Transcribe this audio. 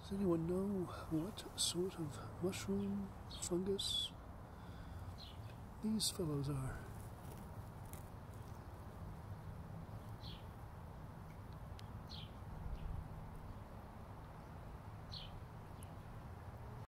Does anyone know what sort of mushroom, fungus these fellows are?